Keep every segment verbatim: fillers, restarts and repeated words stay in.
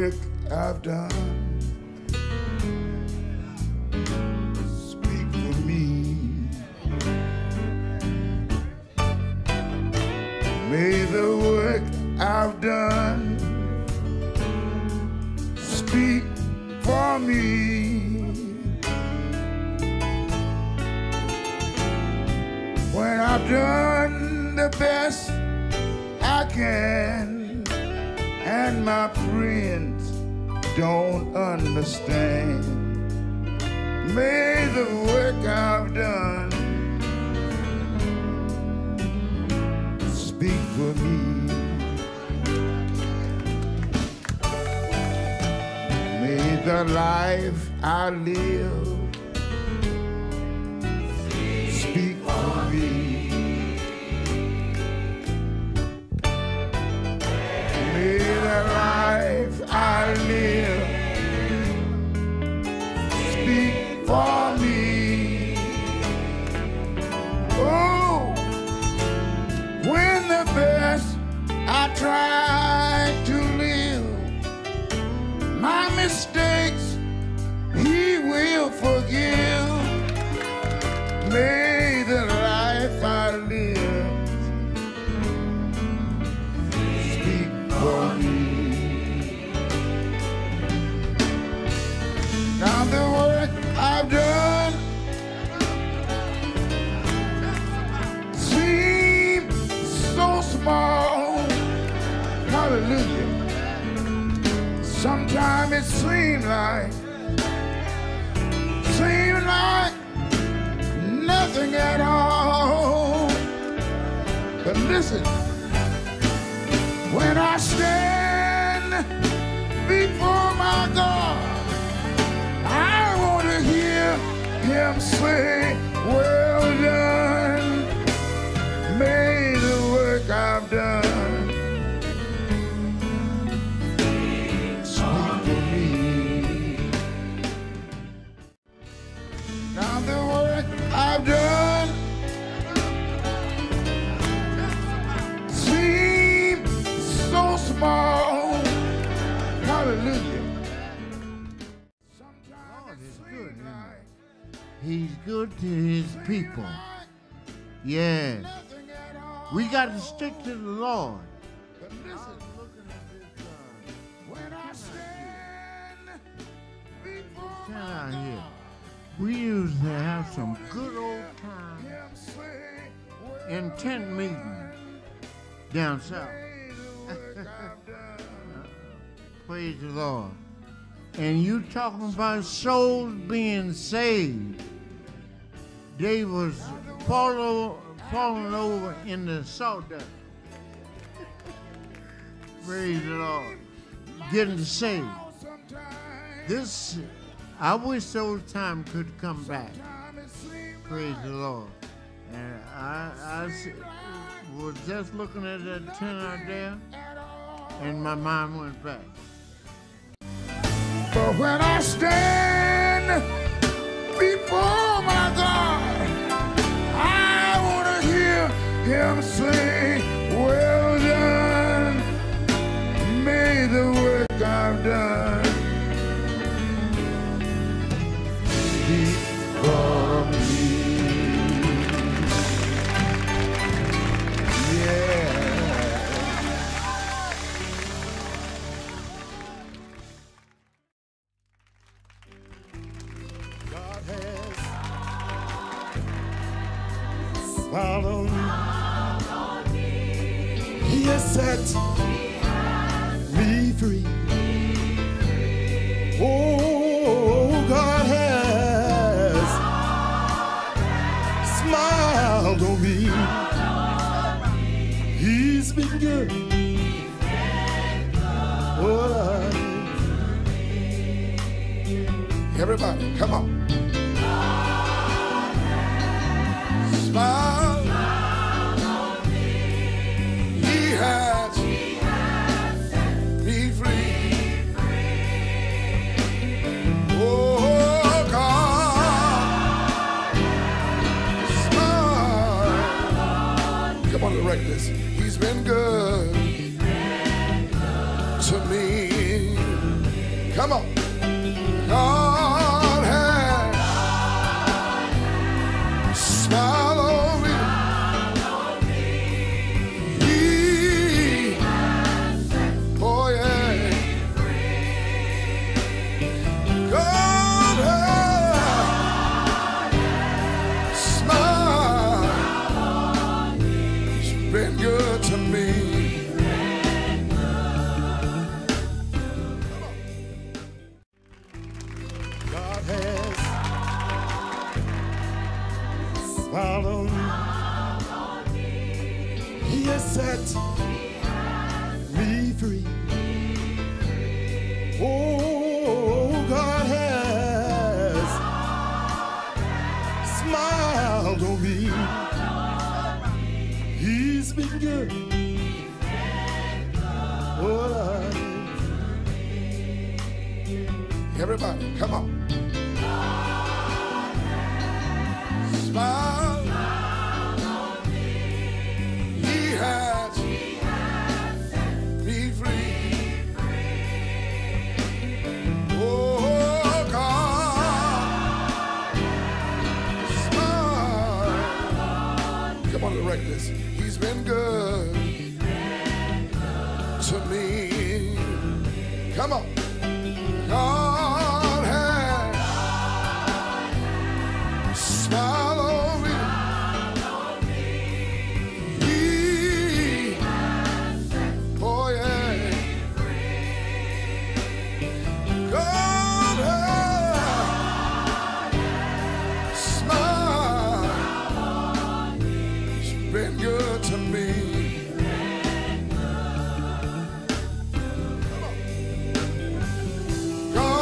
work I've done. Speak for me. May the work I've done speak for me. When I've done the best I can, and my friends don't understand, may the work I've done speak for me. May the life I live speak for me. May the life I live speak for me. Oh, when the best I try to live, my mistakes He will forgive. May the life I live speak for me. Now the work I've done seems so small. Hallelujah. Sometimes it seems like, seems like nothing at all. But listen, when I stand before my God, I want to hear Him say, well done. May the work I've done speak for me. Now the work I've done seems so small. Hallelujah. God is good, isn't He? He's good to His people. Yeah. We got to stick to the Lord. But listen, Looking at this, uh, when I stand before tent my out God, here, we used to have some good old times Him say, well in tent meetings down south. may the work I've done. Praise the Lord. And you talking about souls being saved. They was follow, falling over in the sawdust. Praise the Lord. Getting saved. This, I wish those times could come back. Praise the Lord. And I, I s- was just looking at that tent out there, and my mind went back. But when I stand before my God, I want to hear Him say, well done. May the work I've done speak for me. Yeah. God has smiled on me. He has set me free. Oh, God has smiled on me. He's been good. Oh, Everybody, come on. Smile. He has me free. Oh, God. Smile. Come on, direct this. He's been good to me. Come on. God has smiled on me. He, oh yeah. God has smiled. He's been good to me. Follow me. He has set me free. Oh, God has smiled on me. He's been good. Oh, Lord. Everybody, come on. Smile. He has me free. Oh, God. Smile. Come on, direct this. He's been good to me. Come on. God has smiled on me. He, oh yeah. God has smiled. He's been good to me. God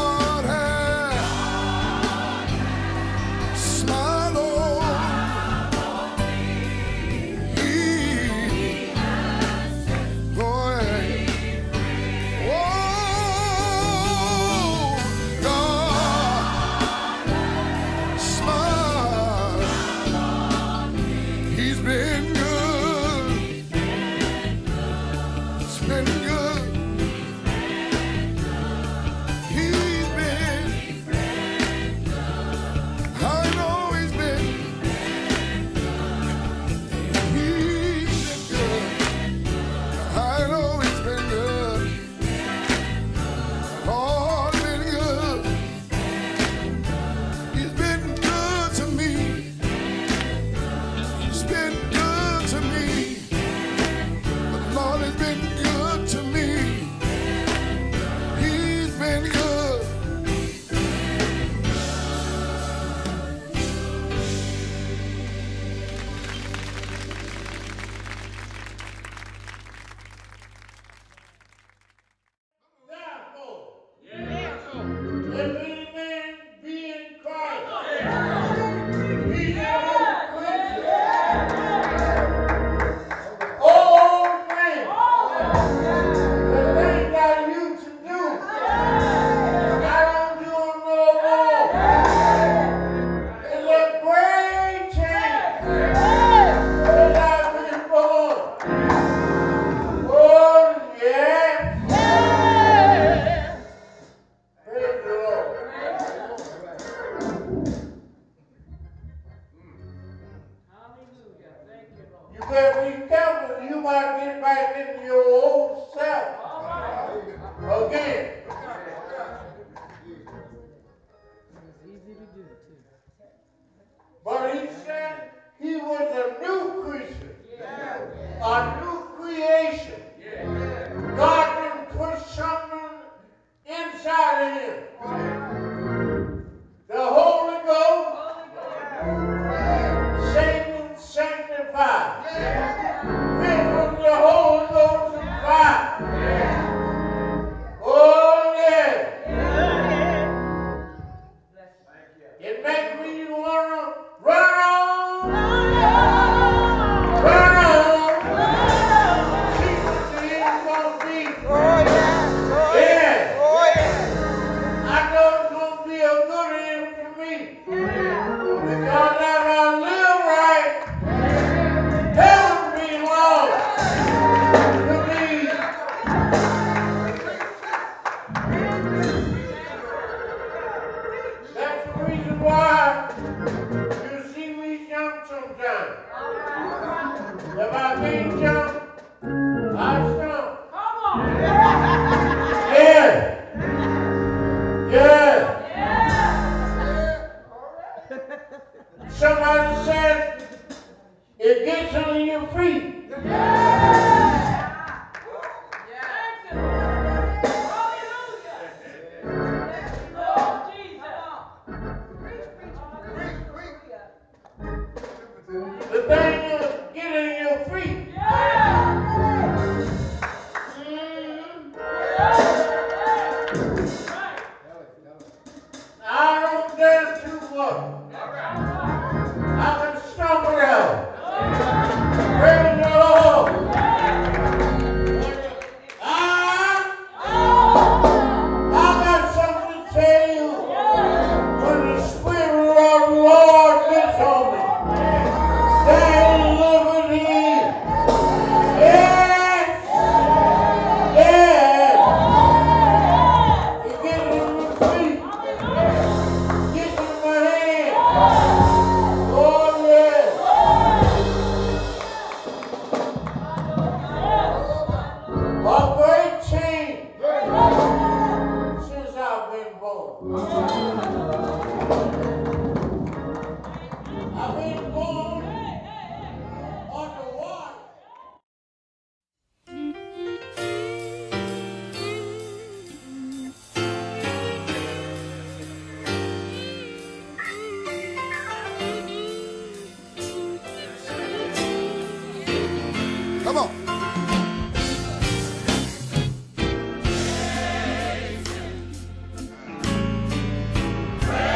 Somebody said it gets on your feet. The thing is, get on your feet. I don't dare to work. I can stomp it out. Praise the Lord. I, I got something to tell you. When the Spirit of the Lord gets on me, there is liberty. Yes. Yes. You get it in your feet. Get it in my hand. Oh, yes. A great change since I've been born. I've been born on the water. Come on. Praise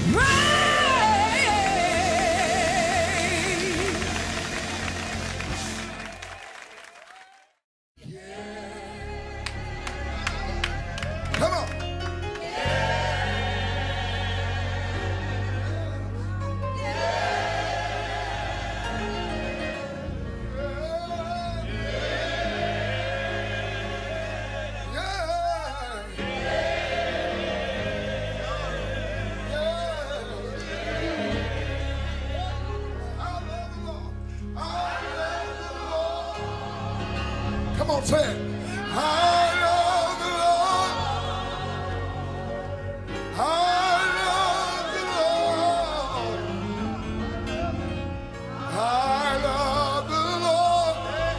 Come on. Come on, say it. I love the Lord. I love the Lord. I love the Lord.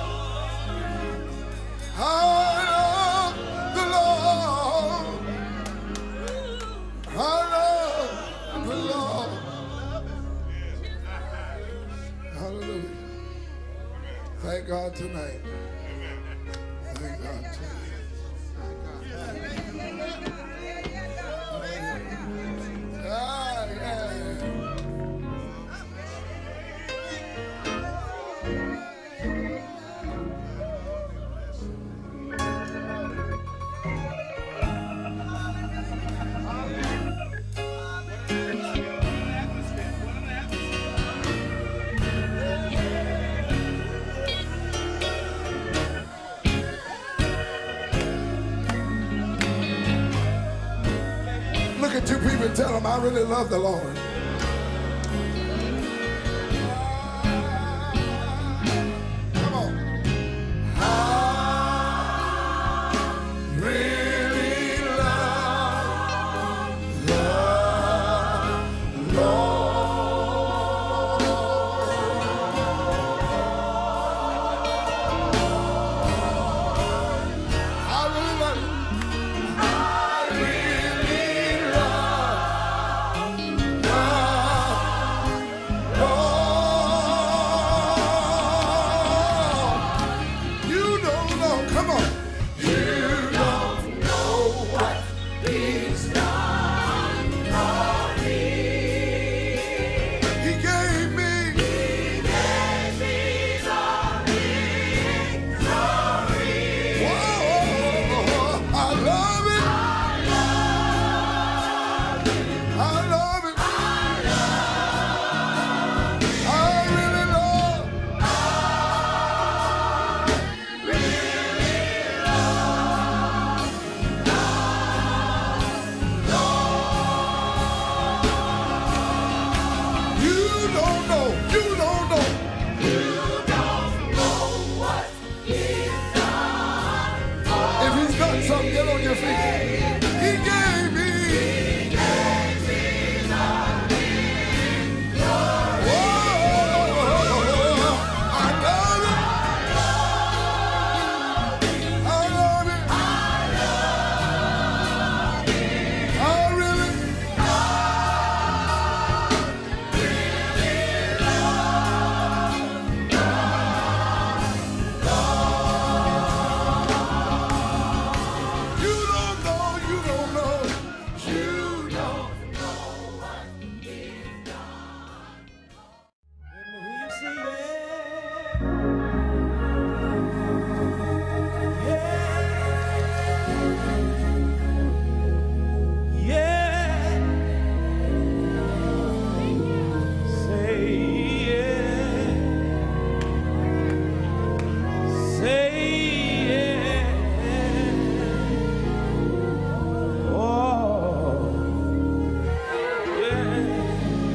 I love the Lord. I love the Lord. Hallelujah. Thank God tonight. Thank God tonight. Ah, yeah. Look at two people and tell them, I really love the Lord. Come on. I really love the Lord. I really love you. Get on your feet. He gave me. He gave me the victory. Whoa, I love it. I love it. I love it. I really, really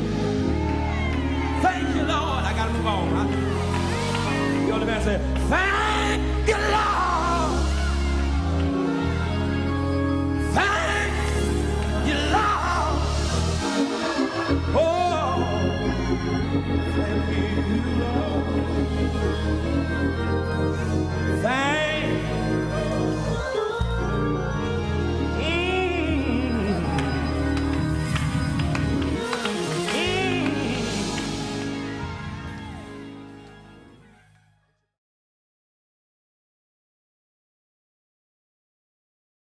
Thank